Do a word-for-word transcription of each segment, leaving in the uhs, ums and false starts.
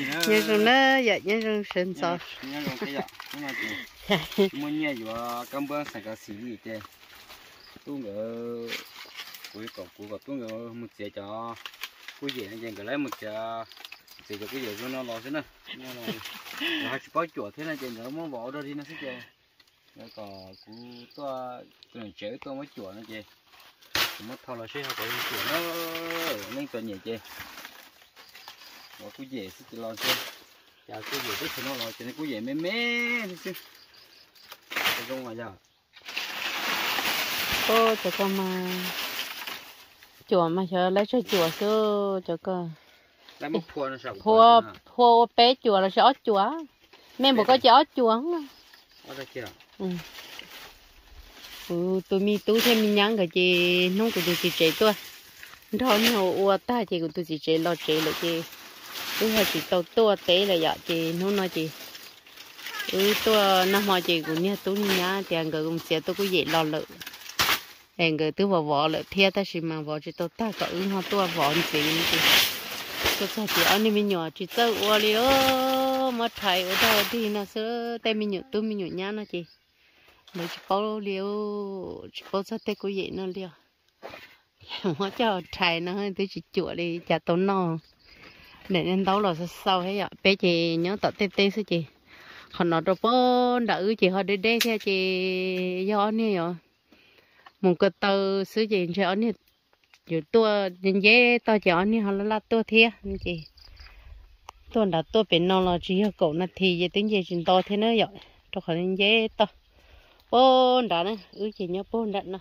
nhớ rồi nó dạ nhớ rồi sinh sao nhớ rồi cái dạ muốn nhớ vừa cam bơ sài gòn xí gì thế tôi ngờ cuối cùng cuối cùng tôi ngờ một chế cho cuối gì anh cái lấy một chế chế cho cái gì cho nó lo thế nè nó hay có chuột thế này chế nó muốn bỏ đâu đi nó sẽ chế rồi còn cú tôi tôi chế tôi mới chuột nó chế mất thao là sẽ có chuột nó nên tôi nhảy chế nó cú gì sẽ lo chứ chả cú gì biết nó lo cho nên cú gì mê mê chứ cái công mà giờ ô cho con mà chùa mà chờ lấy cho chùa xưa cho con lấy một phua nó sao phua phua bé chùa là sẽ ót chùa mẹ một có cho ót chùa không ót ra kia ừ ừ tôi mi tú thêm mi nhang cái gì nông của tôi chỉ chế tôi đó nhiều ua ta chỉ của tôi chỉ chế lo chế lại chị tôi hay chỉ tàu tua té là vậy chị nó nói chị ừ tôi năm họ chị cũng như tôi nhá thì anh người cũng sẽ tôi cũng dễ lo lợ anh người tôi vào vỏ lợ theo ta chỉ mà vỏ chỉ tôi ta có ứng họ tôi vỏ gì nữa chị tôi sao chị anh em mình nhỏ chỉ tao ua đi ơ mà thầy ở đâu thì nó sẽ tay mình nhỏ tôi mình nhỏ nhá nó chị lấy chỉ bao liều chỉ bao sao tay cũng dễ nó liều mà cho thầy nó hơi tôi chỉ chùa đi chả tốn no để nên đấu là sau hết ạ bé chị nhớ tận tê tê sư chị còn nó đâu có đỡ chị họ đi đây theo chị do nè rồi một cái tờ sư chị cho nè dù tua nhìn dễ to cho nè họ là tua thiệt chị tôi đã tua bên nó là chỉ cậu nó thì về tính gì chuyện to thế nữa vậy cho khỏi nhìn dễ to bốn đã nữa ừ chị nhớ bốn đã nữa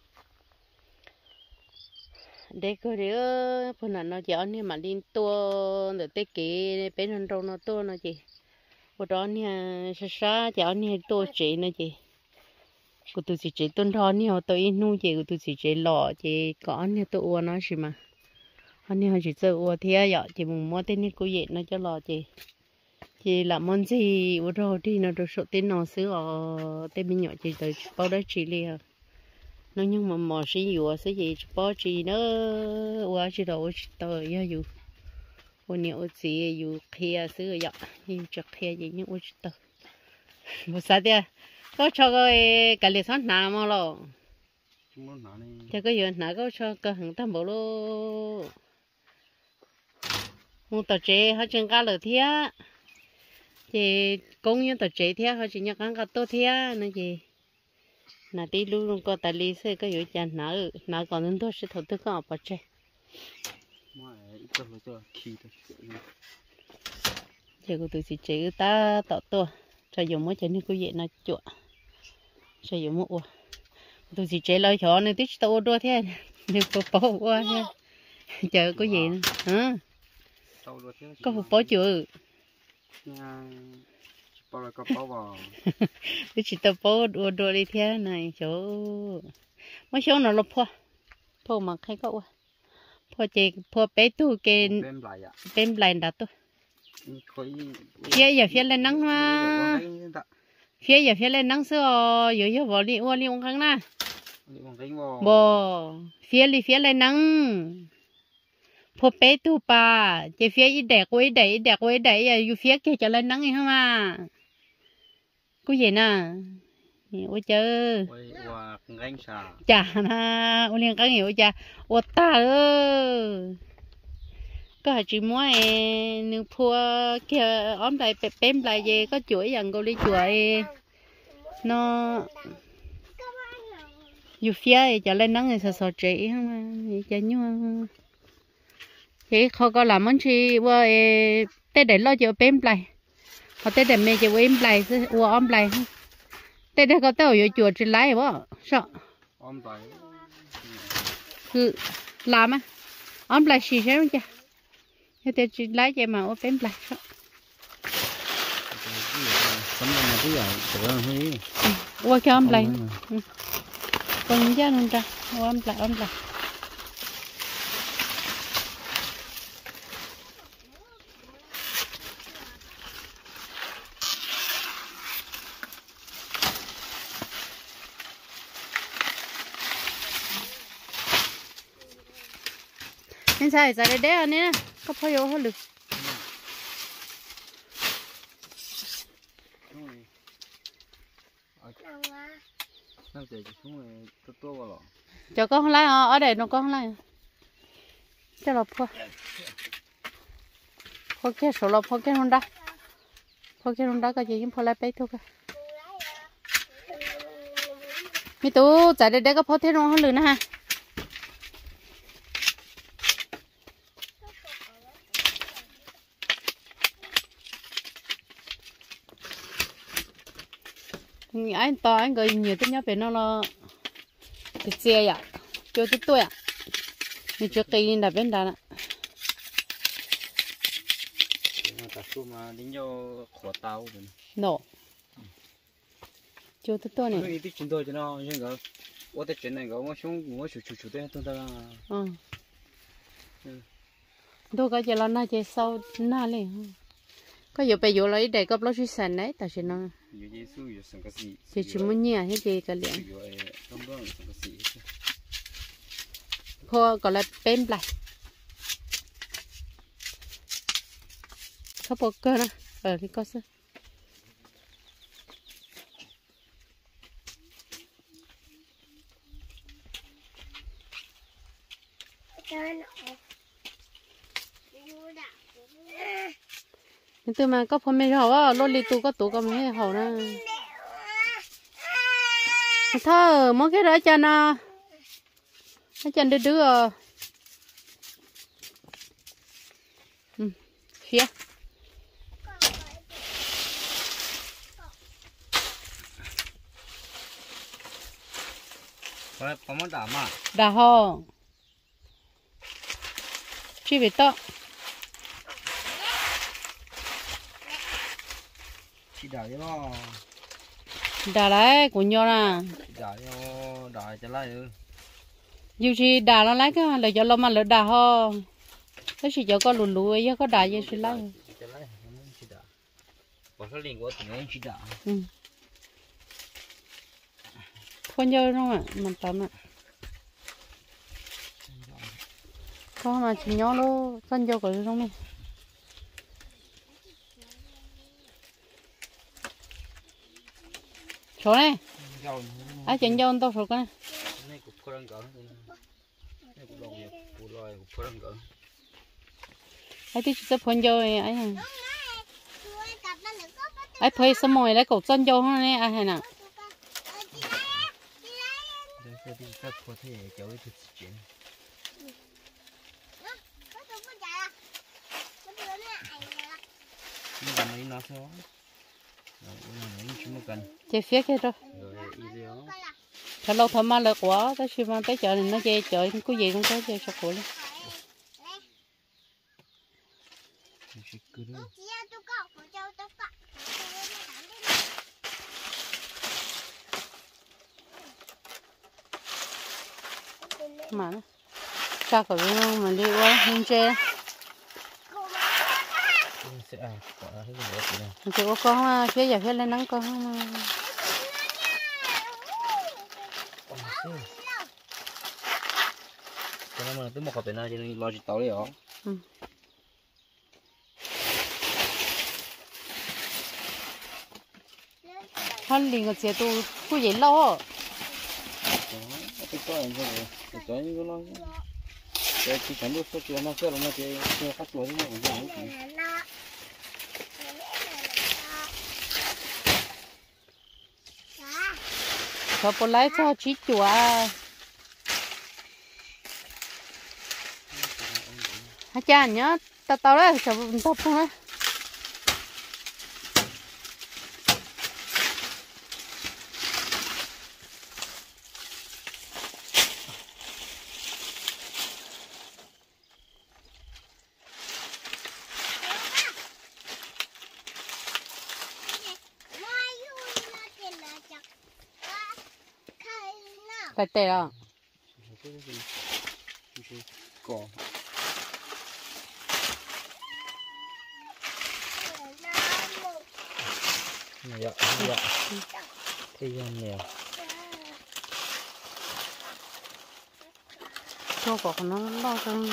để có đứa phần nào nó chở ni mà liên tua để tết kỷ bên hơn đâu nó tua nó chị của đó nha sa sa chở ni tua chị nó chị của tôi chỉ chị tuân thọ ni họ tôi nuôi chị của tôi chỉ chị lọ chị có ni tôi uo nó gì mà anh ni họ chỉ chơi uo thì vậy chị muốn mua tên ni cô vậy nó cho lọ chị chị làm món gì uo rồi thì nó được số tiền nó xứ ở tên mình nhỏ chị tới bao đó chị liền nó nhưng mà mò xí dùa xí gì bỏ chi nó qua chỉ đầu chỉ tờ ya dù ôn nhiều gì dù kia xứ vậy nhưng chắc kia gì nhưng ôn chỉ tờ một sao thế có cho cái cái lịch sản nào mà lo cho cái gì nào có cho cái hàng tam bộ lô một tờ chế họ chân cá lợn thía thì công nhân tờ chế thía họ chỉ nhắc ăn cá tô thía nữa gì nãy đi luôn có tài lý sẽ có yếu chán nãy nãy còn nên tôi sẽ thử thức có bao chế giờ cô tự chỉ chế ta tạo tua cho dùng mỗi chân thì cô dễ nó chuột cho dùng mỗi tôi chỉ chế lời chó nên tích tao đua thế nhưng có bao qua nha chờ có gì hả có một bao chưa bao có bao vào tôi chỉ tao bao đua đua đi thế này chỗ mấy chỗ nào là phô phô mà khai có qua phô chị phô bé tu cái bên lại đặt tu phía giờ phía lên nắng mà phía giờ phía lên nắng xưa giờ giờ vào đi qua đi uống kháng na bò phía đi phía lên nắng phô bé tu pa chị phía ít đẹp quấy đẩy đẹp quấy đẩy giờ phía kia trở lên nắng hay không à có gì nè ôi chơi chả na ôi liên cái hiểu chả ôi ta ơi có hai chị mua nước phua kia ốm lại bẹp bém lại về có chuỗi dần cô đi chuỗi nó dù phía cho lên nắng thì sợ sợ chị không cho nhưng thì không có làm món gì qua tết để lo cho bém lại họ tết để mẹ cho bém lại qua ốm lại tết để có tao ở chuột trên lái quá sợ ốm lại cứ làm á ốm lại xì xéo chưa thế thì chỉ lái chạy mà ô bém lại sao qua cho ốm lại còn giá luôn ra ốm lại ốm lại nên sao giờ đây đấy anh nè có phải vô hết được năm giờ chỉ xuống này tôi tôi vào lọ cho con lại ở ở đây nó con lại cho nó phô phô cái số lọ phô cái honda phô cái honda cái gì cũng phô lại bé thôi cái mi tú tại đây đây có phô thế nó không lừa nữa ha anh to anh gọi nhiều thứ nhất về nó là cái xe à cho tôi tôi à mình cho cây là bên đó nè cả số mà đến nhau khó tao rồi nổ cho tôi tôi này cái tí chuyện tôi cho nó như cái我的chuyện này cái我想我去去去的都在啦 ừ đâu có gì là nó chỉ sau na lên có nhiều bây giờ lấy để cấp lót sẵn đấy tại sao nó chỉ chỉ muốn nhẹ hết gì cả liền thôi còn lại bên lại không có cơ nữa ở cái có sao nhưng từ mà có phong mê hậu á lô lì tu có tủ có mấy hậu nè thơ món cái đó cho nó nó chân đứa đứa ừ phía có có món đá mà đá ho chỉ về to chỉ đá cho đá lại của nhau nè đá cho đá cho lại ư dù gì đá nó lấy cái là cho lo mà lỡ đá ho cái gì cho con lùn lùi với có đá gì xí lấy cho lại chỉ đá có số liền của tụi nó chỉ đá ừ con nhớ nó mà mình tắm ạ con mà chỉ nhớ nó con nhớ của nó mình số này ai chỉnh cho tao số cái này cục phơi cỡ này cục lồng cục lòi cục phơi cỡ ai thích sẽ phơi cho ấy hả ai phơi xong rồi lấy cột chân cho nó này ai hay nè đây thì các có thể kéo đi thực chuyển nhưng mà mấy nó sao chơi phía kia rồi thật lâu thầm mà lợi quá tới khi mà tới chợ này nó chơi chợ có gì cũng có chơi sọc của luôn mà nó sao có nó mà đi qua không chơi chị có con phía giờ phía lên nắng con cho nên mà tôi một cặp bên này cho nên lo chỉ tao đấy hả? hắn liền cái xe tôi cứ vậy lâu cái coi anh thôi cái coi như cái lo cái chỉ cần được số tiền nó sẽ là nó chỉ sẽ phát lỗi nó cũng không gì cho cô lấy cho chị chùa hả cha nhớ tao tao đấy cho tao không đấy tại tệ à cỏ dạ dạ thì nhiều cho cỏ nó lo trong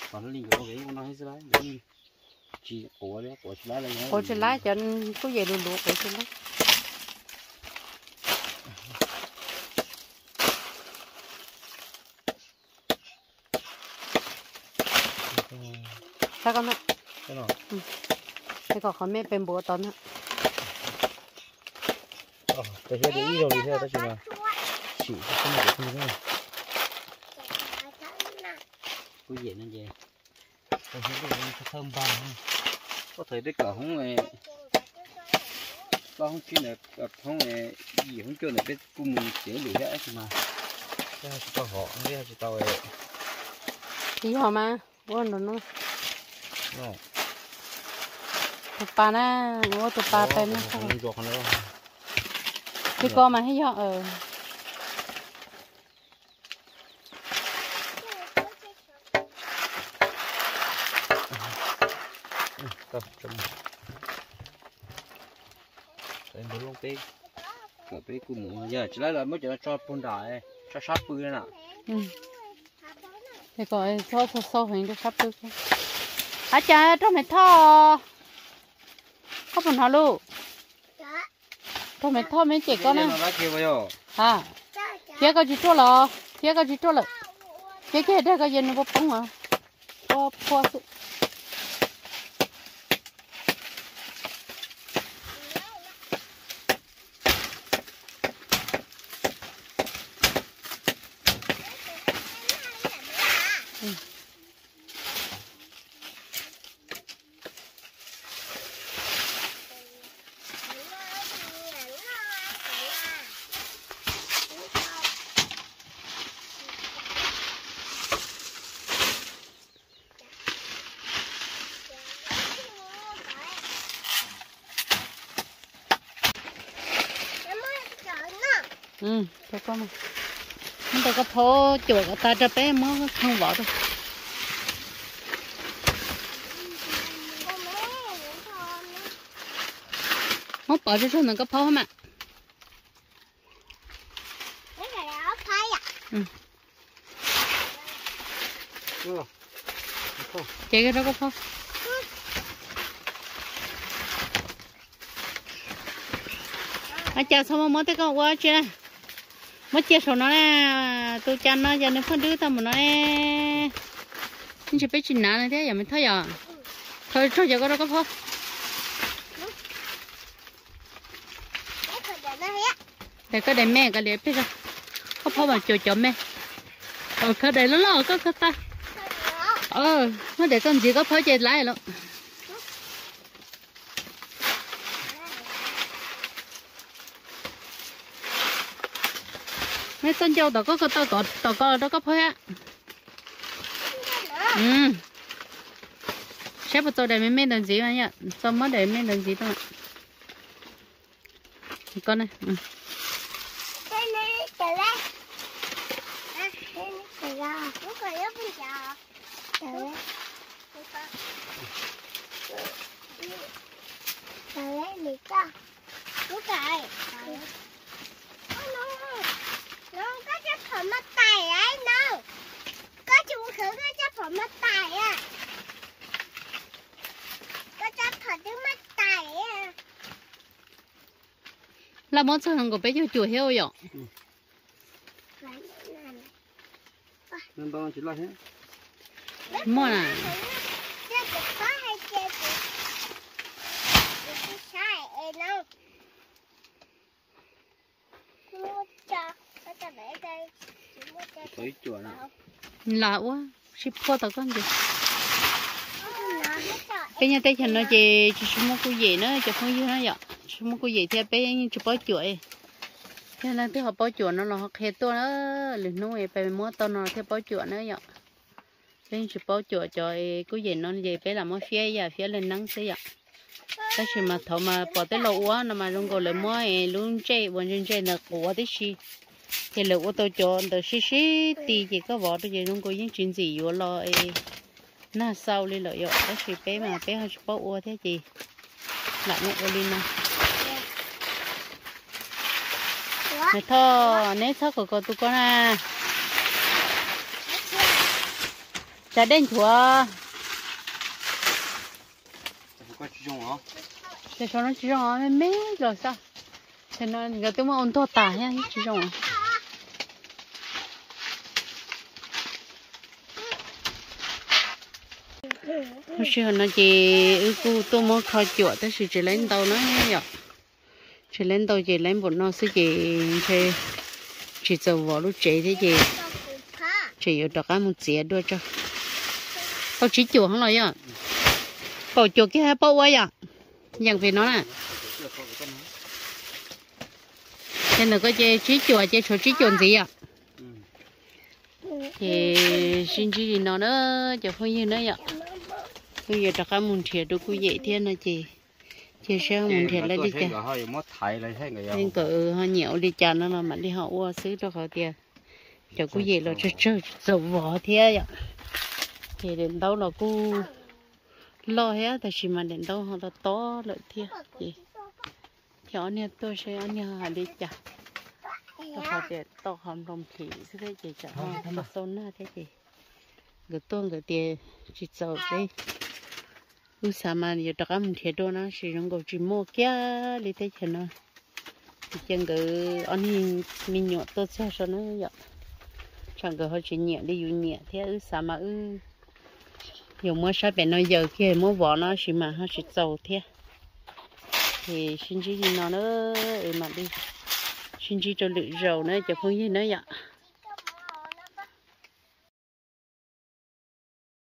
còn nó liền có cái nó hết rồi đấy chỉ cổ đấy cổ chỉ lá này cổ chỉ lá cho có gì luôn luôn cổ chỉ lá sao con ạ cái còn không biết bên bố tấn ạ cái xe đi rồi đi theo đó chỉ là chỉ không được không thôi cái gì nó về cái xe đi thơm vàng có thể đấy cả không này bao không chuyên này không này gì không chuyên này biết cùng chế lửa hết mà cái này chỉ tao họ cái chỉ tao ấy gì hả mà buồn rồi nó rồi tụi ba na ngô tụi ba bên nó không được không nữa cái con mà thấy họ ờ tập trung đây muốn long tê cái tê của mù giờ chỉ là mới cho cho phun đại cho sát bự nữa nè cái coi cho cho sâu hình cho sắp được à cha trong mày thò có phần hả lu trong mày thò mấy chị con nè à kia có gì cho lò kia có gì cho lò kia kia đây có gì nó bốc bóng hả bốc bốc ừ cho con này chúng ta có phố chuột ở ta cho bé mới không bỏ đâu không bỏ cho số mình có phố không ạ ừ chị cái đó có phố à chào sao mà mới tới con qua chưa mới chia sổ nó nè tôi chăn nó giờ nó phân đứa tao mà nó nè nhưng chỉ biết chuyện nào này thế giờ mình thấy giờ thôi thôi giờ có đâu có phố để có để mẹ cái liệp bây giờ có phố mà chiều chấm mẹ ờ cái đấy nó lo có cái ta ờ nó để con gì có phố chơi lại luôn mấy con trâu tao có có tao có tao có đó có phải á ừ sếp của tôi để mấy mấy lần gì mà nhá sao mới để mấy lần gì thôi con này ừ. nó có chấp phẩm mất tài ấy đâu có chú khử có chấp phẩm mất tài à có chấp phẩm thứ mất tài à là món sao của bé chú chuột heo vậy nên tao chỉ là thế món à tới chùa nào lạ quá ship qua tao con gì bây giờ tay chân nó chỉ chỉ số một cái gì nữa chỉ không như nó vậy số một cái gì thì bé chỉ bỏ chuỗi thế nên thì họ bỏ chuỗi nó là họ khéo to nó liền nuôi bé mua to nó thì bỏ chuỗi nữa vậy bé chỉ bỏ chuỗi cho cái gì nó gì bé làm mua phía giờ phía lên nắng thế vậy cái gì mà thầu mà bỏ tới lâu quá nó mà luôn gọi là mua luôn chơi vẫn chơi chơi là của đấy gì thì lúc của tôi cho tôi xí xí thì chỉ có bỏ tôi chỉ không có những chuyện gì vô lo ấy na sau lên lợi dụng cái gì bé mà bé hơi bỏ ua thế gì lại ngộ lên nào này thôi nét sắc của con tụi con à chả đến chùa có chú trọng hả chả cho nó chú trọng mấy mấy rồi sao cho nên người tôi mà ôn to tả nha chú trọng hôm trước nó chỉ ư cô tôi mới khai chuột tới sự chỉ lên tàu nó nhở chỉ lên tàu chỉ lên bọn nó sẽ chỉ chỉ chỉ dầu vào lúc chế thế gì chỉ ở đó cái một chế đôi cho bao chỉ chuột không nói à bao chuột cái bao quay à nhận về nó nè nên là có chế chỉ chuột chế số chỉ chuột gì à thì xin chỉ nó nữa cho phong như nữa ạ bây giờ đặt cái mùng thiệt đâu có dễ thế này chị chị sao mùng thiệt là đi chả nên cỡ họ nhiều đi chả nó mà đi họ qua xứ cho họ tiền cho có dễ là chơi chơi dầu vỏ thế ạ thì đến đâu là cô lo hết tại chỉ mà đến đâu họ là to lợi thế chị cho anh em tôi sẽ anh em họ đi chả họ để to hòm đồng thị thế đấy chị chả họ nó xôn na thế chị cái tuôn cái tiền chỉ dầu đấy u sa mà giờ đặt ăn thiệt đâu nó chỉ dùng cái chỉ mua kia đi thế chứ nó chẳng cái anh hình mình nhọ tôi sẽ cho nó vậy chẳng cái họ chỉ nhẹ đi dùng nhẹ thế u sa mà u dùng mua sao bên nó giờ kia mua vỏ nó chỉ mà họ chỉ dầu thế thì xin chỉ gì nó nữa mà đi xin chỉ cho lựa dầu nữa cho phong như nữa vậy